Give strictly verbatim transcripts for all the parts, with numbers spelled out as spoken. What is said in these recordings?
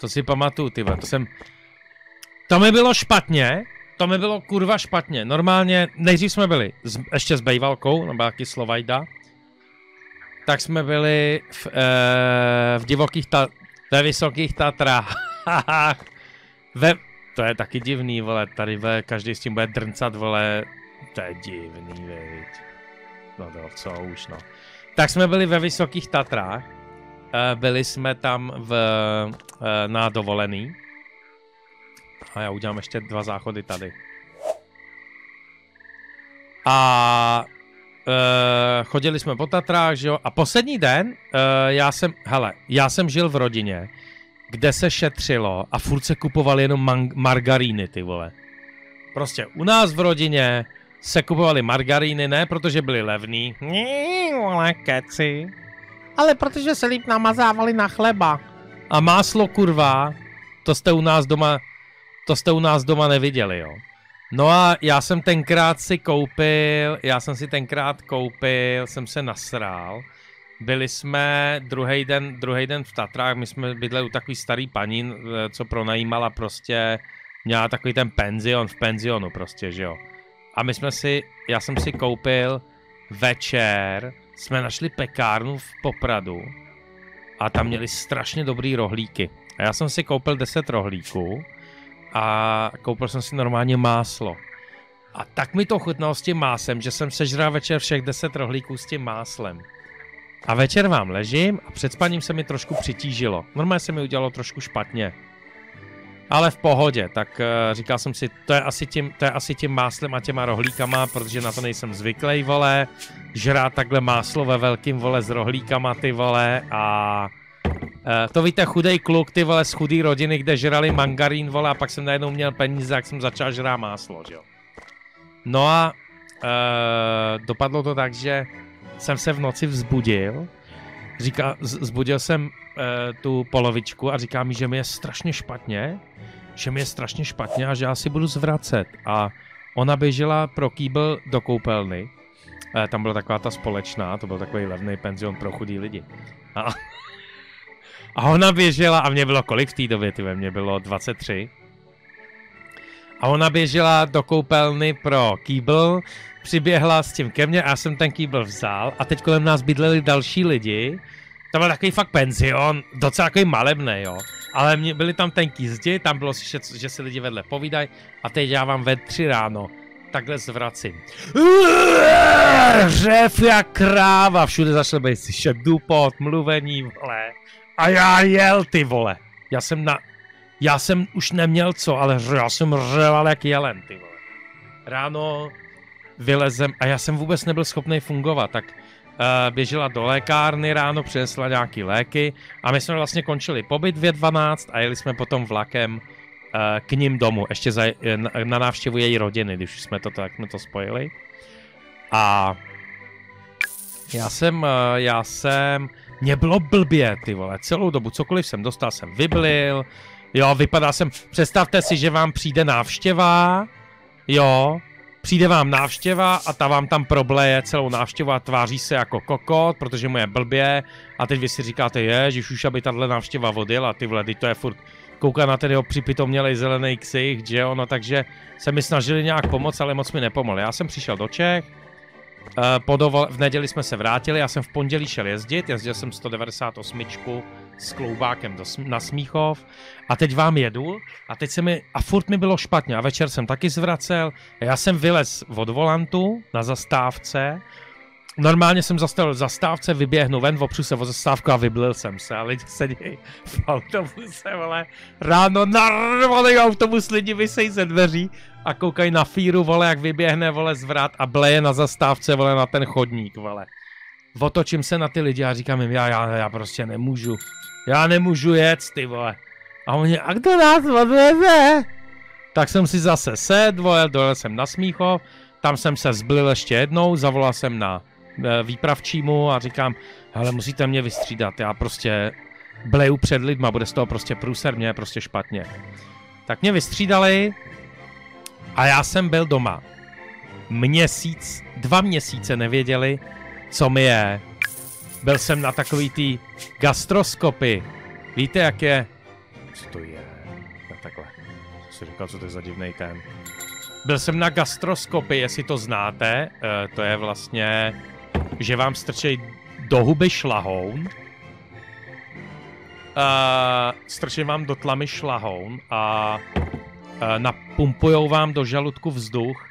To si pamatuju, ty to jsem... To mi bylo špatně, to mi bylo kurva špatně. Normálně, nejdřív jsme byli s, ještě s bejvalkou, nebo jaký Slovajda. Tak jsme byli v, e, v divokých, ta, ve vysokých Tatrách. ve, to je taky divný, vole, tady ve, každý s tím bude drncat, vole. To je divný, viď. No to, co už, no. Tak jsme byli ve vysokých Tatrách. E, byli jsme tam v, e, na dovolený. A já udělám ještě dva záchody tady. A e, chodili jsme po Tatrách, že jo? A poslední den, e, já jsem, hele, já jsem žil v rodině, kde se šetřilo a furt se kupovaly jenom margaríny, ty vole. Prostě u nás v rodině se kupovaly margaríny, ne protože byly levný, ní, vole, keci, ale protože se líp namazávali na chleba. A máslo, kurva, to jste u nás doma... To jste u nás doma neviděli, jo. No a já jsem tenkrát si koupil, já jsem si tenkrát koupil, jsem se nasrál. Byli jsme druhý den, druhý den v Tatrách, my jsme bydleli u takový starý paní, co pronajímala prostě, měla takový ten penzion v penzionu prostě, že jo. A my jsme si, já jsem si koupil večer, jsme našli pekárnu v Popradu a tam měli strašně dobrý rohlíky. A já jsem si koupil deset rohlíků. A koupil jsem si normálně máslo. A tak mi to chutnalo s tím máslem, že jsem sežral večer všech deset rohlíků s tím máslem. A večer vám ležím a před spaním se mi trošku přitížilo. Normálně se mi udělalo trošku špatně. Ale v pohodě, tak uh, říkal jsem si, to je, asi tím, to je asi tím máslem a těma rohlíkama, protože na to nejsem zvyklý, vole. Žrát takhle máslo ve velkým, vole, s rohlíkama, ty vole, a... Uh, to víte, chudej kluk, ty vole, z chudý rodiny, kde žrali mangarín, vole, a pak jsem najednou měl peníze, jak jsem začal žrát máslo, že jo. No a uh, dopadlo to tak, že jsem se v noci vzbudil, říká, vzbudil jsem uh, tu polovičku a říká mi, že mi je strašně špatně, že mi je strašně špatně a že já si budu zvracet. A ona běžela pro kýbl do koupelny, uh, tam byla taková ta společná, to byl takový levný penzion pro chudý lidi. A A ona běžela, a mě bylo kolik v té době, tyve, mě bylo dvacet tři. A ona běžela do koupelny pro kýbl, přiběhla s tím ke mně a já jsem ten kýbl vzal a teď kolem nás bydleli další lidi. To byl takový fakt penzion, docela takový malebný, jo. Ale mě, byli tam tenký zdi, tam bylo slyšet, že si lidi vedle povídají a teď já vám ve tři ráno takhle zvracím. Řev jak kráva, všude začal být slyšet dupot, mluvení, vole. A já jel, ty vole. Já jsem na... Já jsem už neměl co, ale já jsem řeval jak jelen, ty vole. Ráno vylezem a já jsem vůbec nebyl schopný fungovat, tak uh, běžela do lékárny ráno, přinesla nějaký léky a my jsme vlastně končili pobyt dvě dvanáct a jeli jsme potom vlakem uh, k ním domů, ještě za, na, na návštěvu její rodiny, když jsme to tak jsme to spojili. A já jsem, uh, já jsem... Mně bylo blbě, ty vole, celou dobu, cokoliv jsem dostal, jsem vyblil, jo, vypadá jsem, představte si, že vám přijde návštěva, jo, přijde vám návštěva a ta vám tam probleje celou návštěvu a tváří se jako kokot, protože mu je blbě a teď vy si říkáte, ježiš, už aby tahle návštěva odjela, ty vole, teď to je furt, kouká na tedy ho připitomělej zelený ksicht, že jo, no takže se mi snažili nějak pomoct, ale moc mi nepomohli. Já jsem přišel do Čech, Po dovol... v neděli jsme se vrátili, já jsem v pondělí šel jezdit, jezdil jsem sto devadesát osm s kloubákem do Sm... na Smíchov a teď vám jedu a teď se mi, a furt mi bylo špatně a večer jsem taky zvracel, já jsem vylez od volantu na zastávce, normálně jsem zastavil v zastávce, vyběhnu ven, opřu se o zastávku a vyblil jsem se a lidi sedí v autobuse, vole, ráno narvaný autobus, lidi vysejí ze dveří a koukají na fíru, vole, jak vyběhne, vole, zvrat a bleje na zastávce, vole, na ten chodník, vole. Otočím se na ty lidi a říkám jim, já, já, já prostě nemůžu, já nemůžu jet, ty vole. A oni, a kdo nás odveze? Tak jsem si zase sedl, vole, dojel jsem na Smíchov, tam jsem se zblil ještě jednou, zavolal jsem na e, výpravčímu a říkám, hele, musíte mě vystřídat, já prostě bleju před lidma, bude z toho prostě průser, mě je prostě špatně. Tak mě vystřídali a já jsem byl doma. Měsíc, dva měsíce nevěděli, co mi je. Byl jsem na takový tý gastroskopy. Víte, jak je co to je? No takhle. Jsem si říkal, co to je za divnej ten. Byl jsem na gastroskopii, jestli to znáte. Uh, to je vlastně, že vám strčí do huby šlahoun. Uh, strčí vám do tlamy šlahoun a uh, napumpujou vám do žaludku vzduch.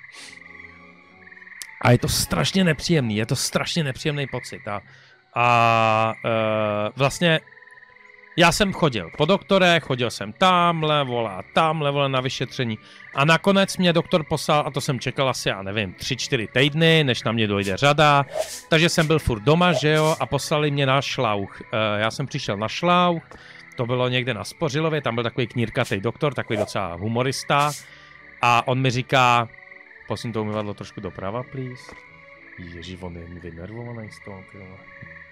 A je to strašně nepříjemný, je to strašně nepříjemný pocit. A, a uh, vlastně já jsem chodil po doktore, chodil jsem tamhle, vole, tamhle, vole, na vyšetření. A nakonec mě doktor poslal, a to jsem čekal asi, já nevím, tři, čtyři týdny, než na mě dojde řada. Takže jsem byl furt doma, že jo, a poslali mě na šlauch. Uh, já jsem přišel na šlauch, to bylo někde na Spořilově, tam byl takový knírkatej doktor, takový docela humorista. A on mi říká, prosím to umyvadlo trošku doprava, please. Ježi, on je vynervovaný z toho, ty vole.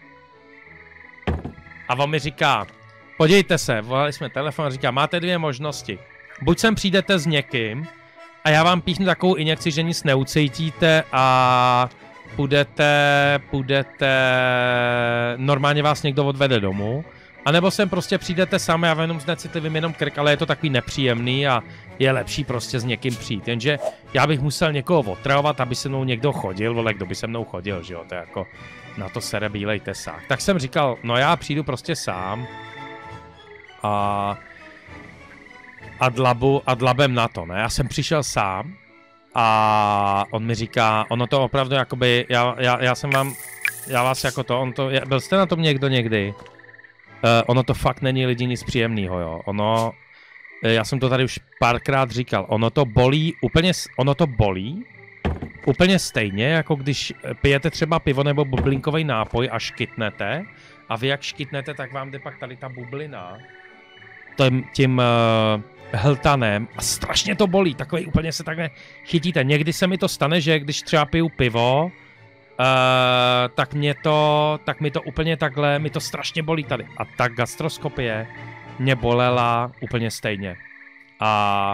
A on mi říká, podívejte se, volali jsme telefon a říká, máte dvě možnosti. Buď sem přijdete s někým a já vám píchnu takovou injekci, že nic neucítíte a půjdete, půjdete, normálně vás někdo odvede domů. A nebo sem prostě přijdete sami, já jenom znecitlivím jenom krk, ale je to takový nepříjemný a je lepší prostě s někým přijít. Jenže já bych musel někoho otravovat, aby se mnou někdo chodil, vole, kdo by se mnou chodil, že jo, to je jako na to sere bílej tesák. Tak jsem říkal, no já přijdu prostě sám a a dlabu a dlabem na to, ne? Já jsem přišel sám a on mi říká, ono to opravdu jakoby, já, já, já jsem vám, já vás jako to, on to, byl jste na tom někdo někdy? Uh, ono to fakt není lidi nic příjemného, jo. Ono, já jsem to tady už párkrát říkal, ono to bolí úplně, ono to bolí úplně stejně, jako když pijete třeba pivo nebo bublinkový nápoj a škytnete a vy jak škytnete, tak vám jde pak tady ta bublina tím, tím uh, hltanem a strašně to bolí, takový úplně se takhle chytíte. Někdy se mi to stane, že když třeba piju pivo, Uh, tak mě to, tak mi to úplně takhle, mi to strašně bolí tady. A ta gastroskopie mě bolela úplně stejně. A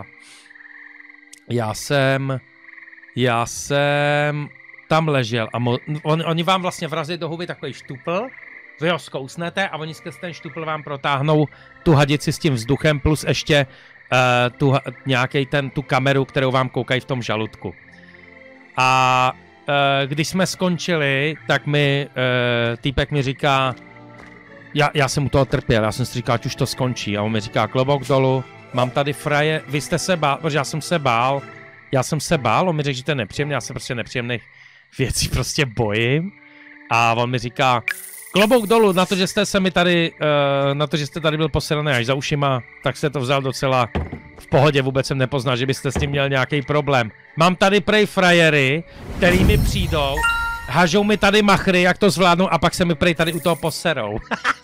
já jsem, já jsem tam ležel a mo, on, oni vám vlastně vrazí do huby takový štupl, vy ho zkousnete a oni skrz ten štupl vám protáhnou tu hadici s tím vzduchem plus ještě uh, tu, nějaký ten, tu kameru, kterou vám koukají v tom žaludku. A když jsme skončili, tak mi uh, týpek mi říká, já, já jsem u toho trpěl, já jsem si říkal, ať už to skončí. A on mi říká, klobouk dolů, mám tady fraje, vy jste se bál, protože já jsem se bál, já jsem se bál, on mi řekl, že to je nepříjemné, já se prostě nepříjemných věcí prostě bojím. A on mi říká, klobouk dolů, na to, že jste se mi tady, uh, na to, že jste tady byl poseraný až za ušima, tak jste to vzal docela v pohodě, vůbec jsem nepoznal, že byste s tím měl nějaký problém. Mám tady prej frajery, který mi přijdou, hažou mi tady machry, jak to zvládnou a pak se mi prej tady u toho poserou.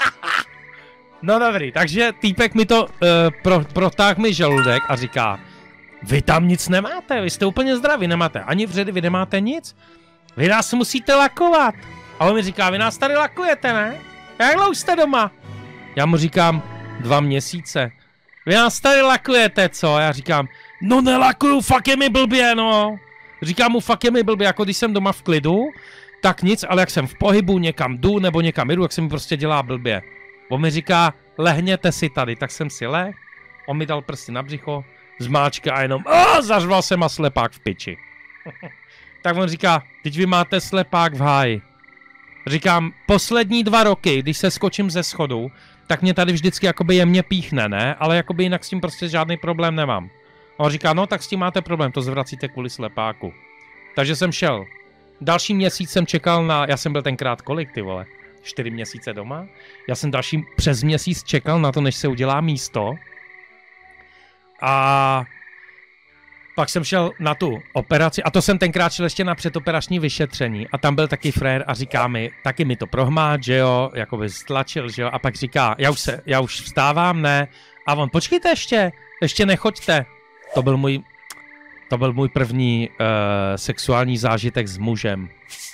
No dobrý, takže týpek mi to uh, pro, protáhl mi žaludek a říká, vy tam nic nemáte, vy jste úplně zdraví, nemáte ani vředy, vy nemáte nic, vy nás musíte lakovat. A on mi říká, vy nás tady lakujete, ne? Jak dlouho jste doma? Já mu říkám, dva měsíce. Vy nás tady lakujete, co? Já říkám, no nelakuju, fakt je mi blbě, no. Říkám mu, fakt je mi blbě, jako když jsem doma v klidu, tak nic, ale jak jsem v pohybu, někam jdu nebo někam jdu, jak se mi prostě dělá blbě. On mi říká, lehněte si tady, tak jsem si leh. On mi dal prsty na břicho, zmáčka a jenom, a zařval jsem a slepák v piči. Tak on říká, teď vy máte slepák v háji. Říkám, poslední dva roky, když se skočím ze schodu, tak mě tady vždycky jakoby jemně píchne, ne? Ale jakoby jinak s tím prostě žádný problém nemám. On říká, no tak s tím máte problém, to zvracíte kvůli slepáku. Takže jsem šel. Další měsíc jsem čekal na, já jsem byl tenkrát kolik, ty vole? Čtyři měsíce doma. Já jsem další přes měsíc čekal na to, než se udělá místo. A pak jsem šel na tu operaci a to jsem tenkrát šel ještě na předoperační vyšetření a tam byl taky frér a říká mi, taky mi to prohmát, že jo, jakoby stlačil, že jo, a pak říká, já už se, já už vstávám, ne, a on, počkejte ještě, ještě nechoďte. To byl můj, to byl můj první uh, sexuální zážitek s mužem.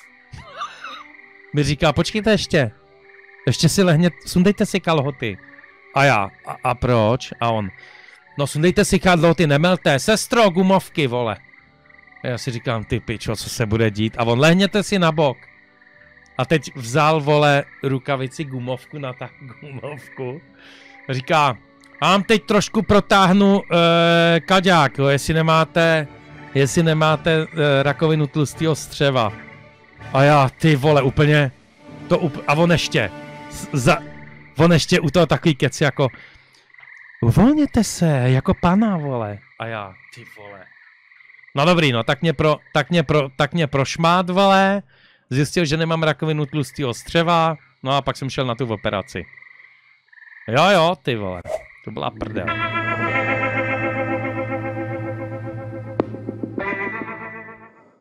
Mi říká, počkejte ještě, ještě si lehně, sundejte si kalhoty. A já, a, a proč? A on, no sundejte si kalhoty, nemelte, sestro, gumovky, vole. A já si říkám, ty pičo, co se bude dít? A on, lehněte si na bok. A teď vzal, vole, rukavici, gumovku na ta gumovku. Říká, Mám teď trošku protáhnu uh, kaďák, jo, jestli nemáte, jestli nemáte uh, rakovinu tlustého střeva. A já, ty vole, úplně, to up- a on ještě, za, on ještě u toho takový kec jako, uvolněte se, jako pana, vole. A já, ty vole. No dobrý, no, tak mě, pro, tak mě, pro, tak mě prošmát, vole, zjistil, že nemám rakovinu tlustého střeva, no a pak jsem šel na tu operaci. Jo, jo, ty vole, to byla prdel.